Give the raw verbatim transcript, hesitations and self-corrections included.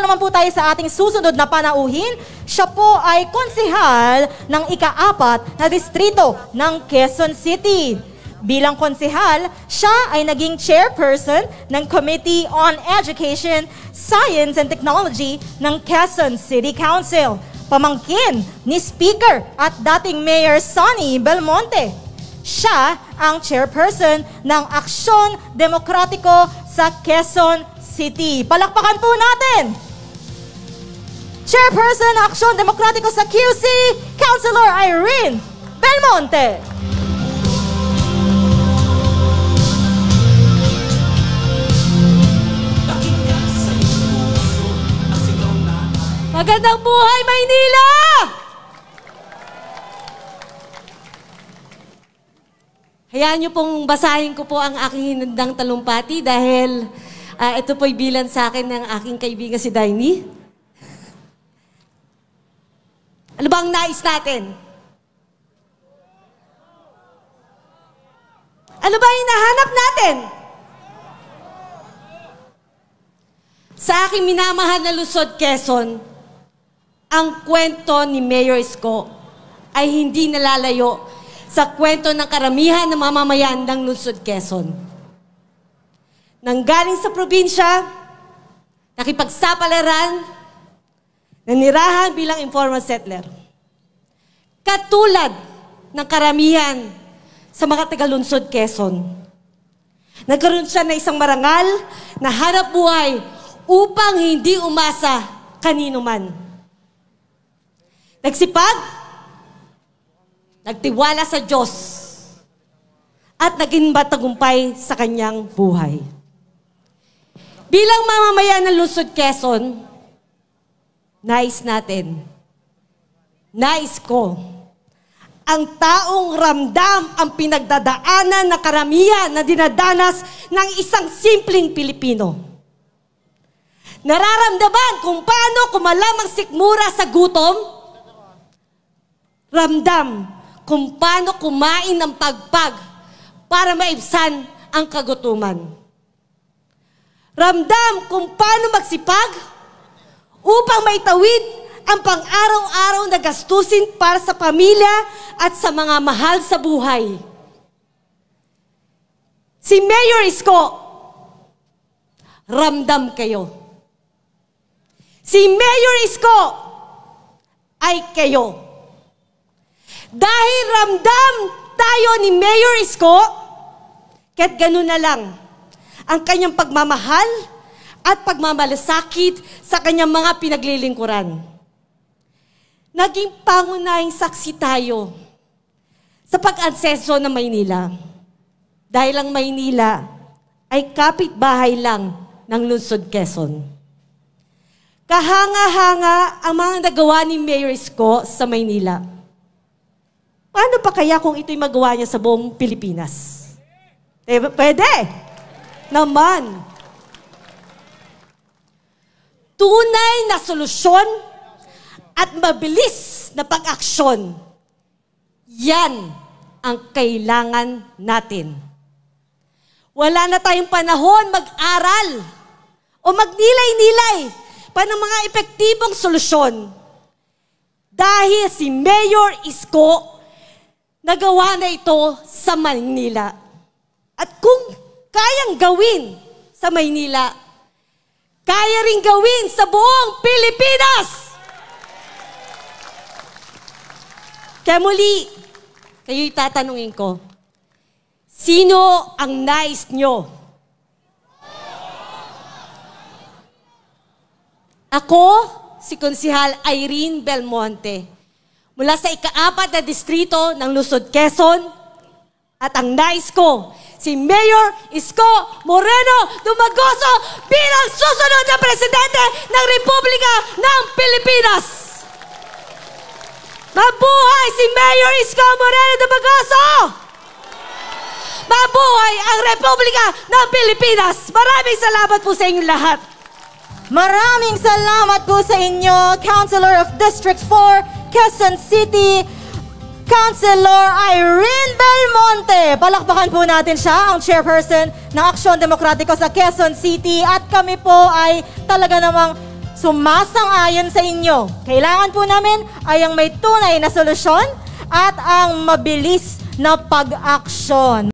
naman po tayo sa ating susunod na panauhin. Siya po ay konsehal ng ika-apat na distrito ng Quezon City. Bilang konsehal, siya ay naging chairperson ng Committee on Education, Science and Technology ng Quezon City Council. Pamangkin ni Speaker at dating Mayor Sonny Belmonte. Siya ang chairperson ng Aksyon Demokratiko sa Quezon City. Palakpakan po natin! Chairperson ng Aksyon Demokratiko sa Q C, Councilor Irene Belmonte. Magandang buhay, Maynila! Hayaan niyo pong basahin ko po ang aking hinandang talumpati dahil uh, ito po'y bilang sa akin ng aking kaibigan si Daini. Ano ba ang nais natin? Ano ba ang hinahanap natin? Sa aking minamahal na Luzon, Quezon, ang kwento ni Mayor Isko ay hindi nalalayo sa kwento ng karamihan ng mamamayan ng Luzon, Quezon. Nanggaling sa probinsya, nakipagsapalaran, nanirahan bilang informal settler. Katulad ng karamihan sa mga taga-Luzon, Quezon. Nagkaroon siya ng isang marangal na hanap buhay upang hindi umasa kanino man. Nagsipag, nagtiwala sa Diyos, at naging matagumpay sa kanyang buhay. Bilang mamamayan ng Luzon, Quezon, nais natin, nais ko, ang taong ramdam ang pinagdadaanan na karamihan na dinadanas ng isang simpleng Pilipino. Nararamdaman kung paano kumalamang sikmura sa gutom, ramdam kung paano kumain ng pagpag para maibsan ang kagutuman. Ramdam kung paano magsipag upang maitawid ang pang-araw-araw na gastusin para sa pamilya at sa mga mahal sa buhay. Si Mayor Isko, ramdam kayo. Si Mayor Isko ay kayo. Dahil ramdam tayo ni Mayor Isko, kahit ganun na lang, ang kanyang pagmamahal at pagmamalasakit sa kanyang mga pinaglilingkuran. Naging pangunahing saksi tayo sa pag-anseso ng Maynila. Dahil ang Maynila ay kapitbahay lang ng Luzon, Quezon. Kahanga-hanga ang mga nagawa ni Mayor Isko sa Maynila. Paano pa kaya kung ito'y magawa niya sa buong Pilipinas? Eh, pwede. Naman. Tunay na solusyon at mabilis na pag-aksyon. Yan ang kailangan natin. Wala na tayong panahon mag-aral o magnilay-nilay pa ng mga epektibong solusyon. Dahil si Mayor Isko nagawa na ito sa Maynila. At kung kayang gawin sa Maynila, kaya rin gawin sa buong Pilipinas! Kaya muli, kayo'y tatanungin ko, sino ang nais nyo? Ako, si Konsehal Irene Belmonte, mula sa ika-apat na distrito ng Luzon, Quezon, at ang nais ko, si Mayor Isko Moreno Dumagoso bilang susunod na Presidente ng Republika ng Pilipinas. Mabuhay si Mayor Isko Moreno Dumagoso! Mabuhay ang Republika ng Pilipinas! Maraming salamat po sa inyong lahat. Maraming salamat po sa inyo, Councilor of District four, Quezon City, Councilor Irene Belmonte. Palakpakan po natin siya, ang chairperson ng Aksyon Demokratiko sa Quezon City. At kami po ay talaga namang sumasang-ayon sa inyo. Kailangan po namin ay ang may tunay na solusyon at ang mabilis na pag-aksyon.